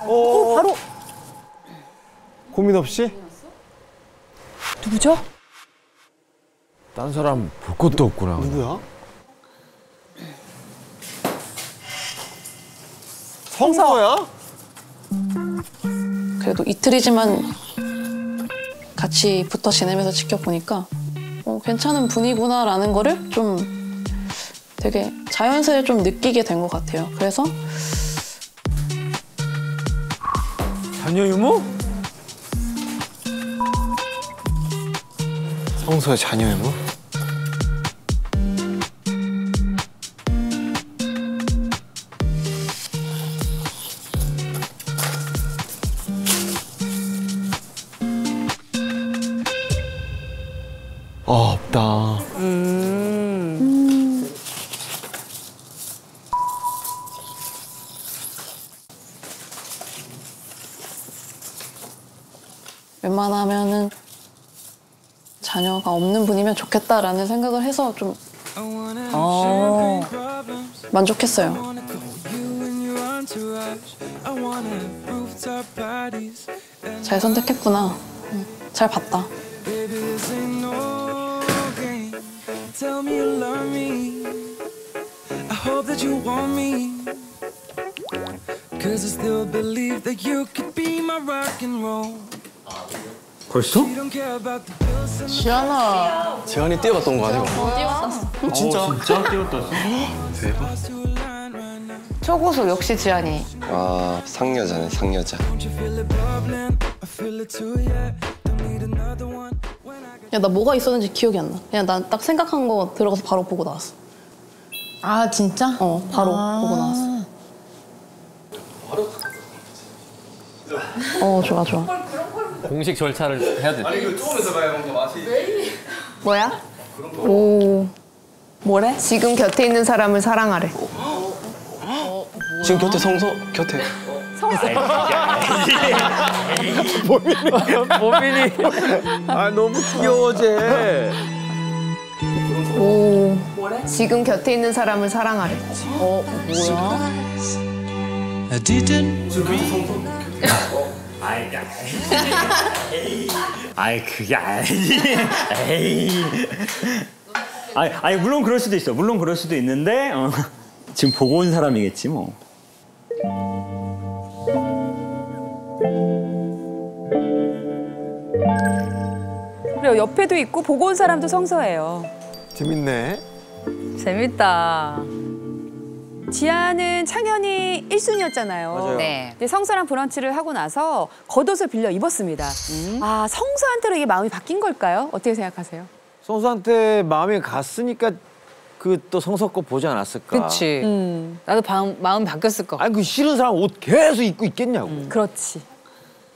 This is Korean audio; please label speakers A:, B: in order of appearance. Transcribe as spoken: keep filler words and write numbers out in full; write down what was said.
A: 오, 바로.
B: 고민 없이?
A: 누구죠?
B: 딴 사람 볼 것도 없구나.
C: 누구야? 성서야?
D: 그래도 이틀이지만 같이 붙어 지내면서 지켜보니까 어, 괜찮은 분이구나라는 거를 좀 되게 자연스레 좀 느끼게 된 것 같아요. 그래서
B: 자녀 유무?
C: 성서의 자녀 유무?
B: 아, 없다.
A: 음.
D: 음, 웬만하면은 자녀가 없는 분이면 좋겠다라는 생각을 해서 좀
A: 어.
D: 만족했어요. 잘 선택했구나. 응, 잘 봤다.
E: Tell me you love me. I hope that you want me. Cause I still believe that you could be my rock and roll.
B: 벌써?
E: You don't care about the bills.
C: 지안아. 지안이 뛰어갔던 거 아니야?
D: 뛰어왔어.
C: 어, 진짜?
B: 진짜 뛰었다.
C: 대박.
A: 초고속 역시 지안이.
F: 아, 상여자네, 상여자.
E: Don't you feel it bubbling? I feel it too, yeah. Don't need another one.
D: 야, 나 뭐가 있었는지 기억이 안 나. 그냥 난 딱 생각한 거 들어가서 바로 보고 나왔어.
A: 아, 진짜?
D: 어, 바로
A: 아.
D: 보고 나왔어. 어, 좋아, 좋아.
G: 공식 절차를 해야 돼.
C: 아니, 그 처음에서 가야 뭔가 맛이.
A: 뭐야? 오. 뭐래? 지금 곁에 있는 사람을 사랑하래.
C: 지금 곁에 성서, 곁에.
B: 범인이. 아, 너무 귀여워, 쟤.
A: 오. 뭐래? 지금 곁에 있는 사람을 사랑하래. 어, 뭐야?
E: I didn't.
G: 아이, 아이, 그게 아니지. 에이. 아니, 아니, 물론 그럴 수도 있어. 물론 그럴 수도 있는데, 어. 지금 보고 온 사람이겠지, 뭐.
H: 그래요. 옆에도 있고 보고 온 사람도 성서예요.
B: 재밌네.
H: 재밌다. 지아는 창현이 일 순위였잖아요.
B: 맞아요.
A: 네.
H: 근데 성서랑 브런치를 하고 나서 겉옷을 빌려 입었습니다.
A: 음.
H: 아, 성서한테로 이게 마음이 바뀐 걸까요? 어떻게 생각하세요?
B: 성수한테 마음이 갔으니까 그 또 성서 거 보지 않았을까?
A: 그치.
H: 음,
A: 나도 바, 마음 바뀌었을 것 같아.
B: 아니, 그 싫은 사람 옷 계속 입고 있겠냐고.
H: 그렇지.